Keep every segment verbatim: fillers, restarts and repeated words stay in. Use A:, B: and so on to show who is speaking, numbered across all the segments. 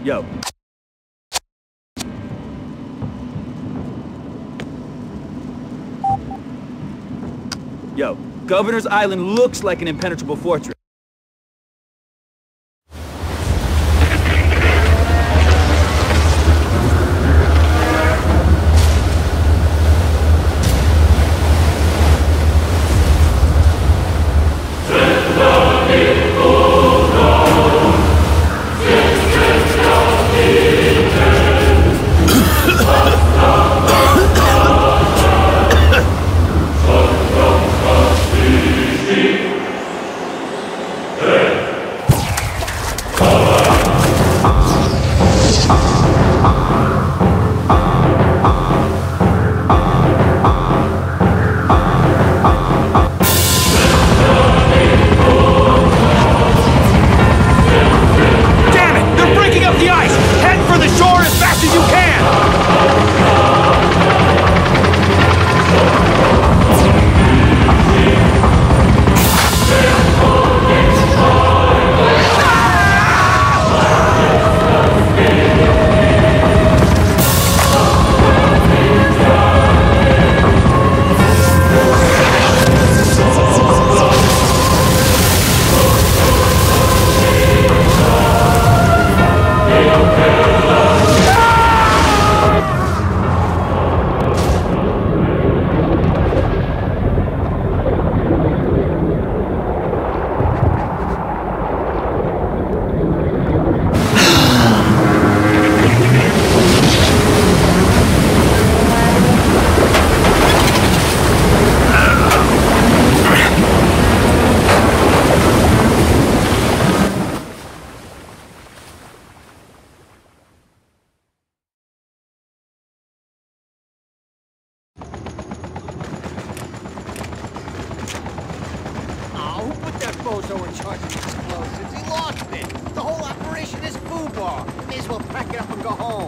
A: Yo. Yo, Governor's Island looks like an impenetrable fortress.
B: bozo in charge of explosives. He lost it. The whole operation is foobar. May as well pack it up and go home.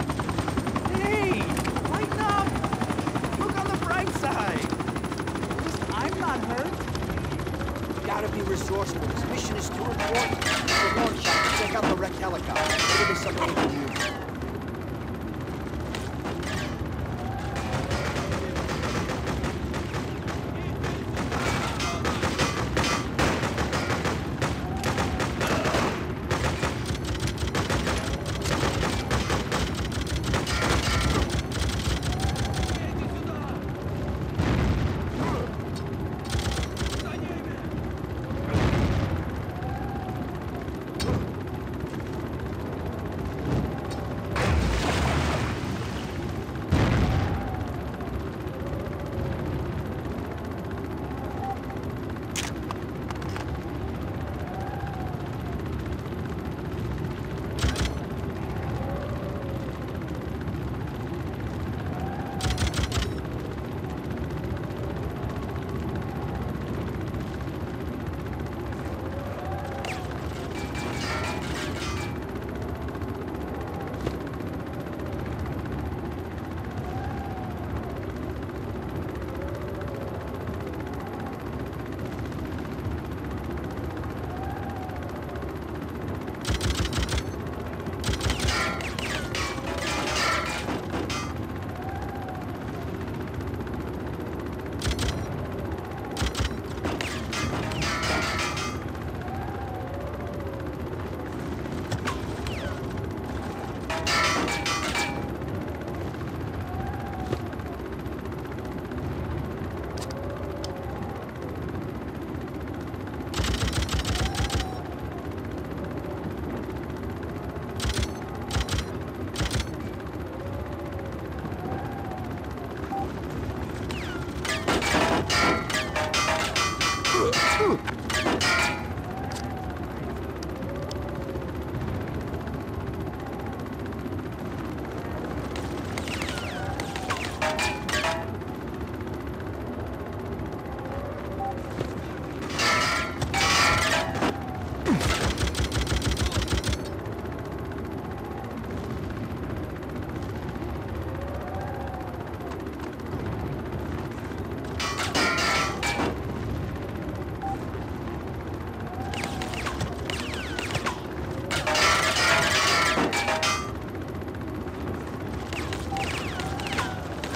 C: Hey, lighten up. Look on the bright side. At least I'm not hurt.
B: Gotta be resourceful. This mission is too important. For one shot, check out the wrecked helicopter. Maybe there's something we can use.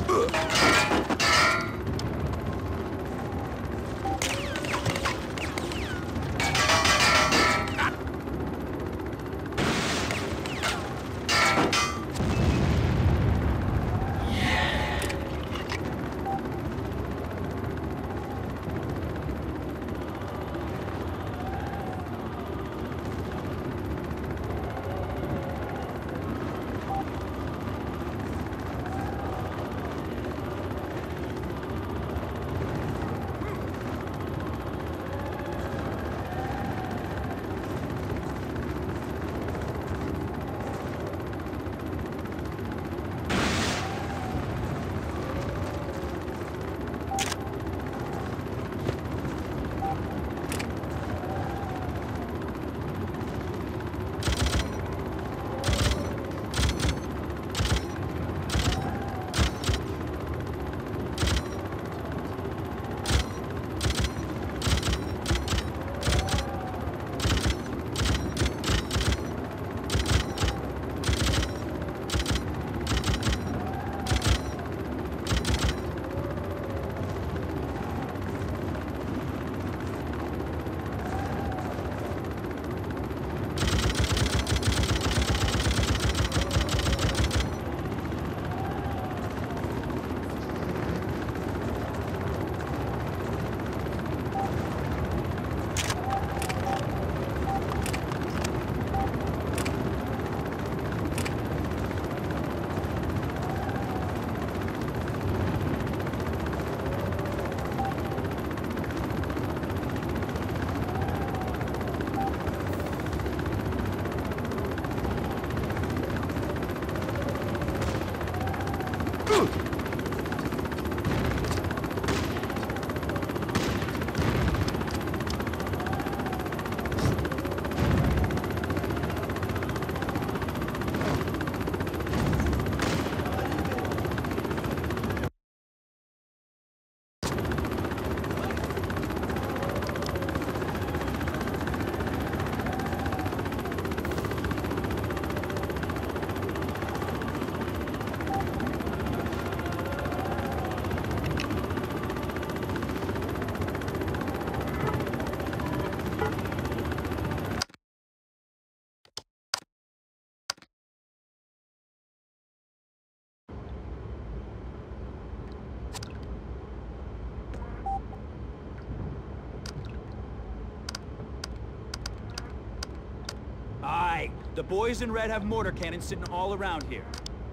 A: The boys in red have mortar cannons sitting all around here.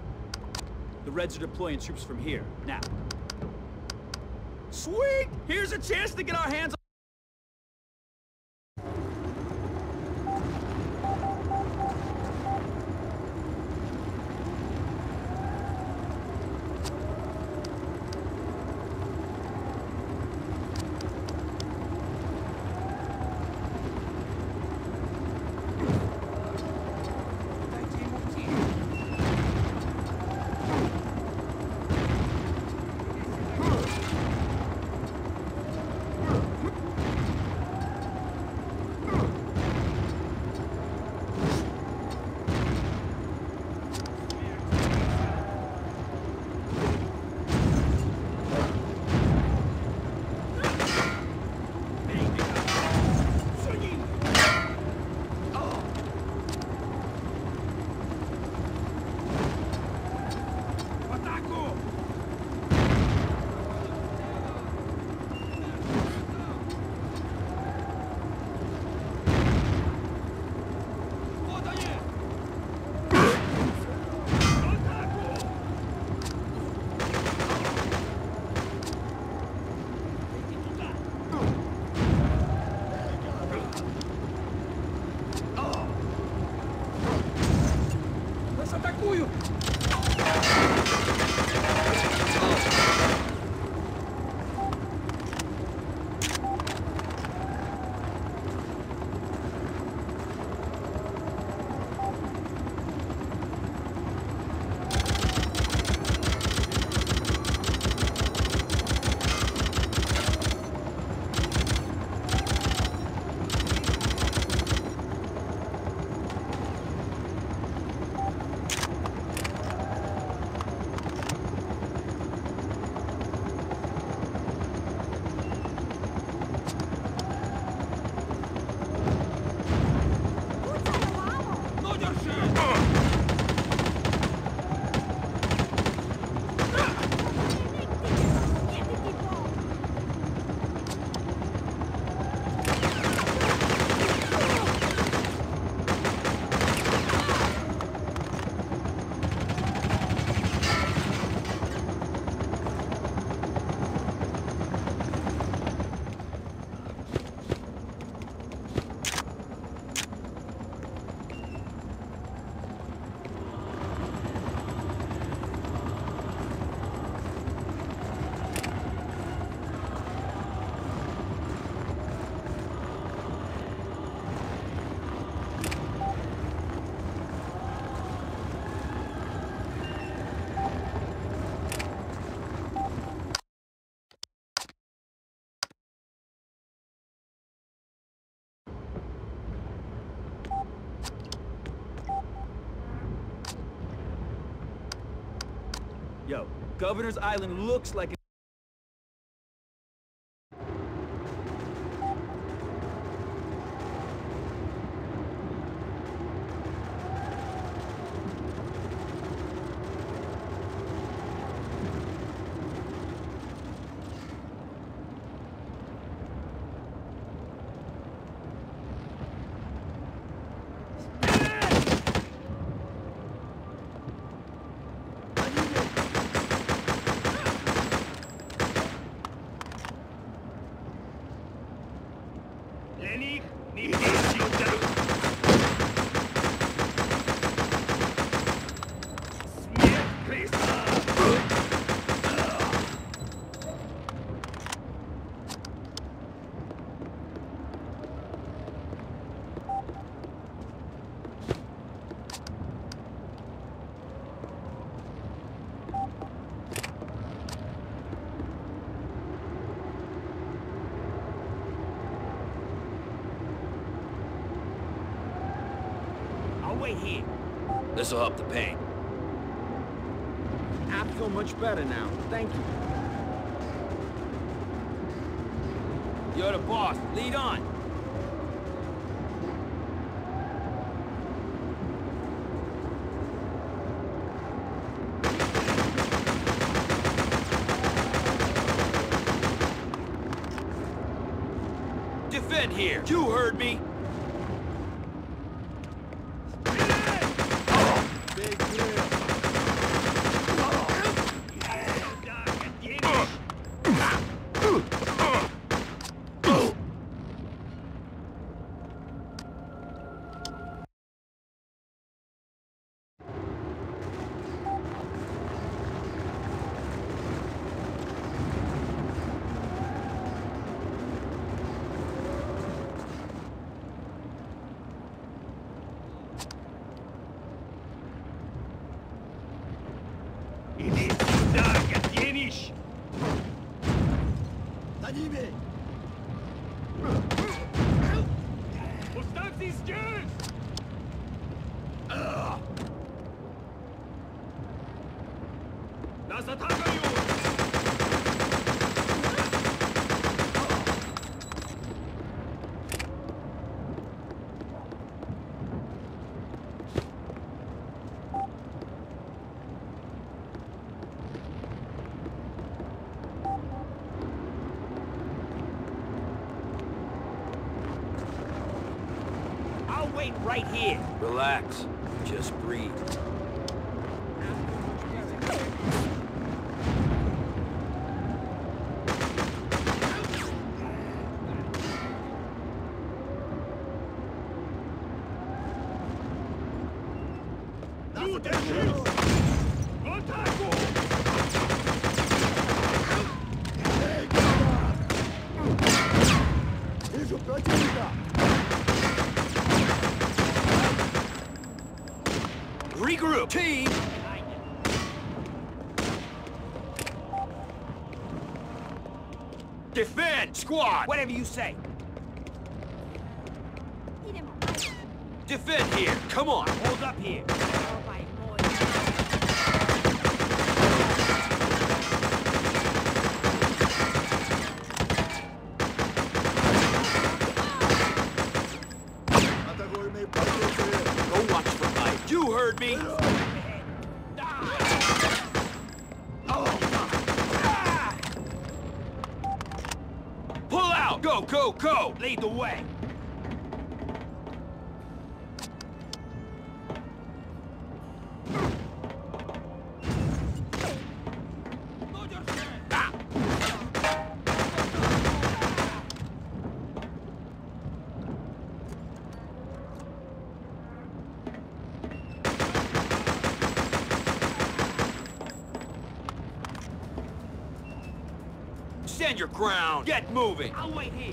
A: The Reds are deploying troops from here, now. Sweet! Here's a chance to get our hands on... out. Governor's Island looks like a
B: Wait here.
D: This'll help the pain.
B: I feel much better now. Thank you.
D: You're the boss. Lead on. Defend here. You heard me.
B: I'll wait right here.
D: Relax. Just breathe. Regroup! Team! Defend! Squad!
B: Whatever you say.
D: Defend here! Come on!
B: Hold up here.
D: Go watch for life. You heard me! Pull out! Go, go, go!
B: Lead the way.
D: Stand your ground! Get moving!
B: I'll wait here.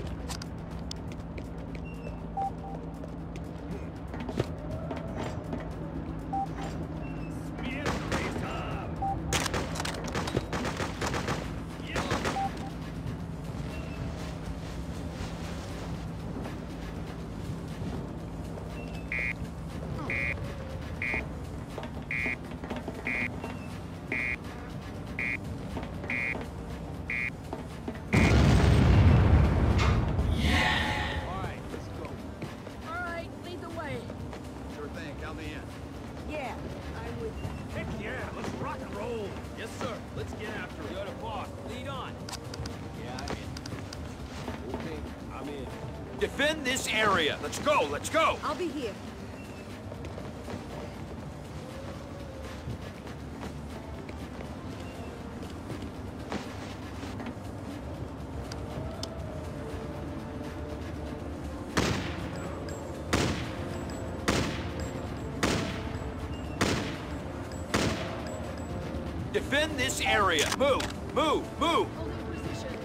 D: get after it.
A: You're the boss. Lead on.
B: Yeah, I'm in. Okay, I'm in.
D: Defend this area. Let's go, let's go.
E: I'll be here.
D: Defend this area. Move, move, move.
E: Holding position.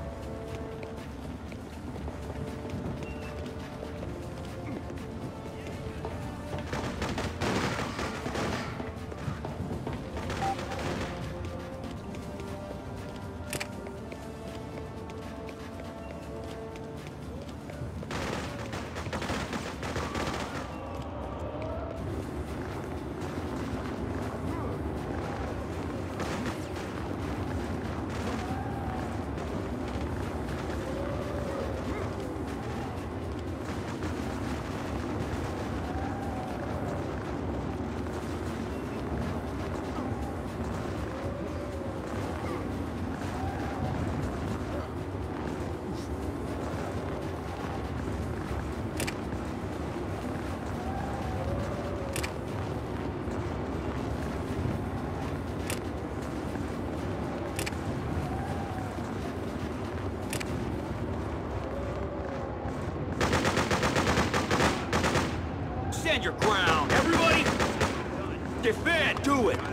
D: Stand your ground. Everybody, defend. Do it.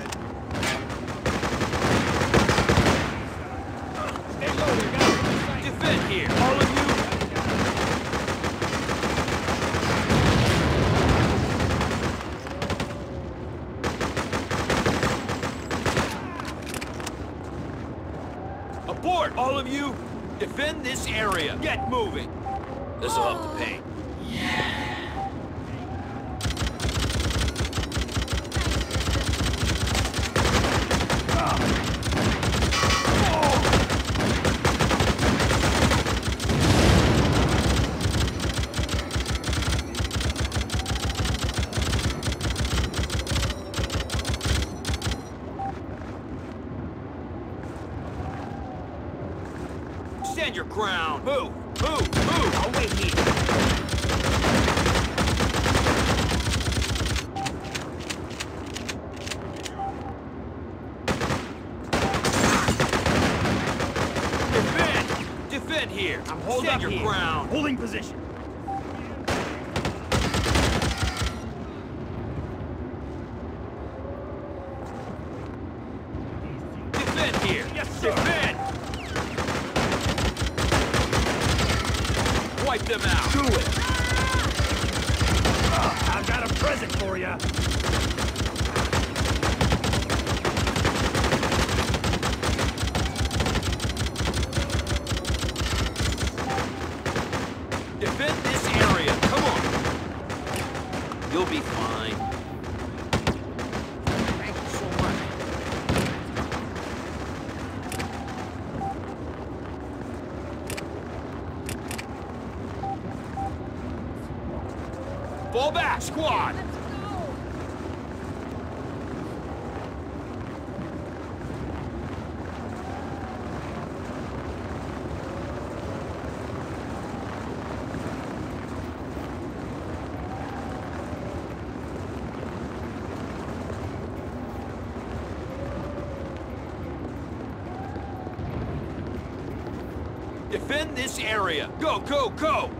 A: Stay low, you guys.
D: Defend here. All of you. Abort, all of you. Defend this area. Get moving. This'll help the pain. Stand your ground. Move, move, move. I'll wait here. Defend! Defend here! I'm holding Stand your
A: here.
D: ground!
A: Holding position.
D: Defend here!
A: Yes, sir.
D: Defend! Wipe them out!
A: Do it! Ah, I've got a present for you.
D: Defend this area! Come on! You'll be fine.
B: Thank you so much.
D: Fall back, squad!
E: Let's go!
D: Defend this area! Go, go, go!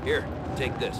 D: Here, take this.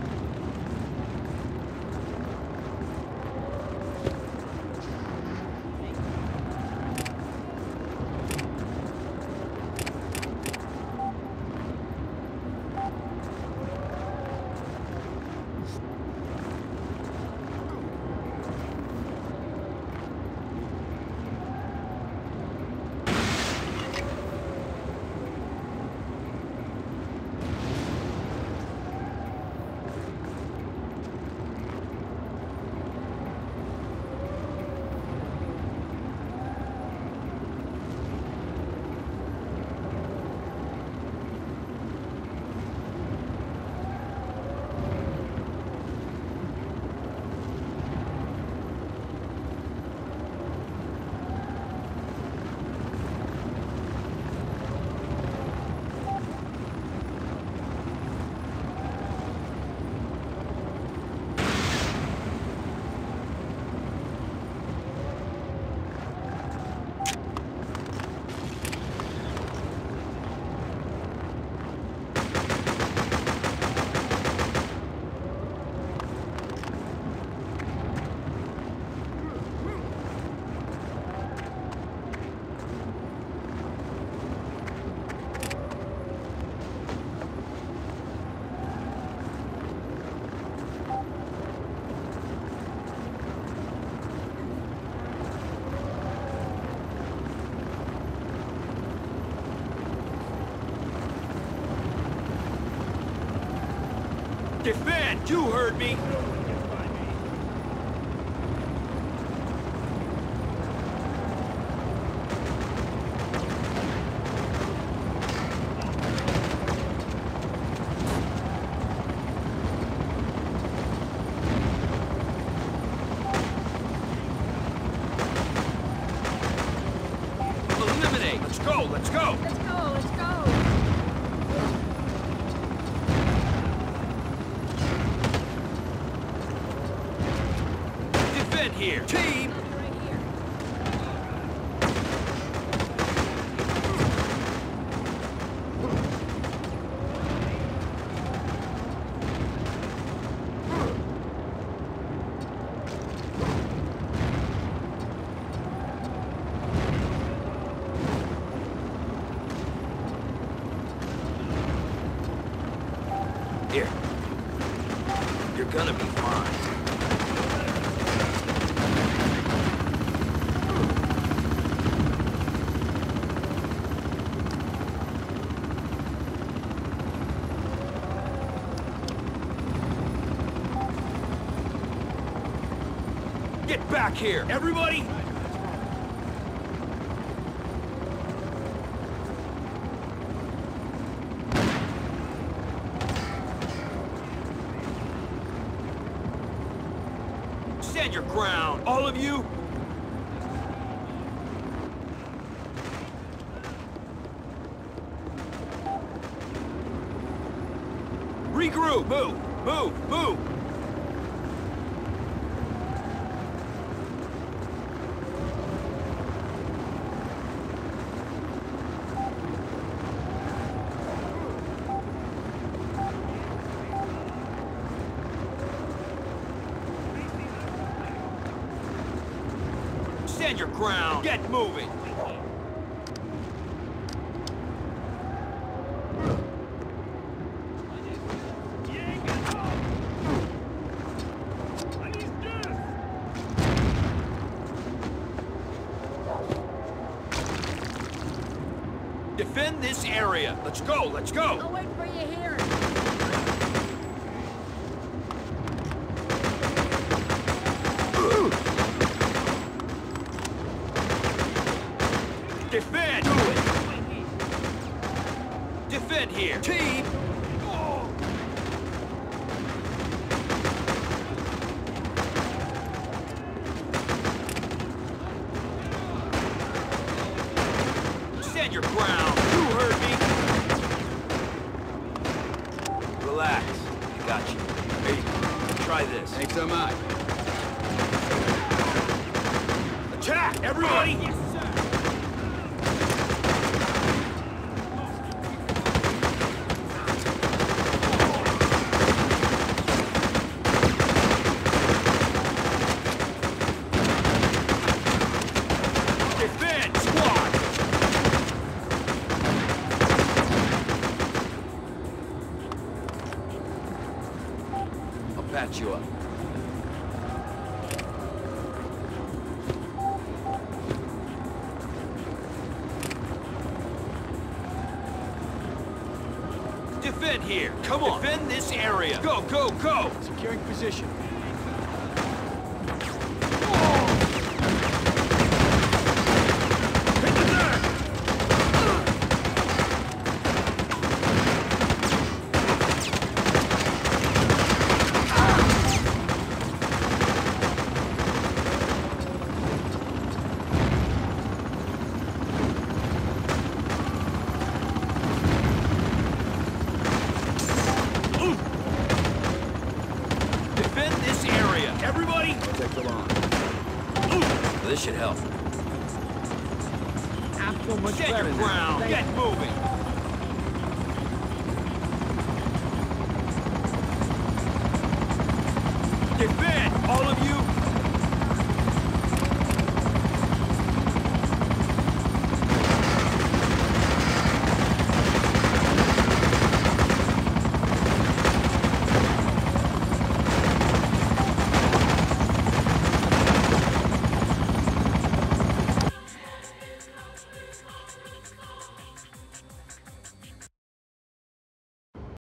D: Defend! You heard me! Eliminate! Let's go! Let's go!
E: Let's go, let's go.
D: Defend here! Team!
E: Right here.
D: Here. You're gonna be fine. Get back here, everybody! Stand your ground, all of you! Regroup! Move! Move! Move! Stand your ground! Get moving! Defend this area! Let's go! Let's go!
E: I'll wait for you here.
D: Defend! Do it! Defend here! Team! Stand your ground! You heard me! Relax. I got you. Hey, try this.
A: Thanks so much.
D: Attack! Everybody!
A: Yes, sir!
D: defend here. Come on. Defend this area. Go, go, go.
A: Securing position.
D: Defend this area. Everybody.
A: Protect the line.
D: This should help.
B: I'm so much
D: Get
B: better
D: your
B: now.
D: ground.
B: Thank
D: Get moving. Defend, all of you.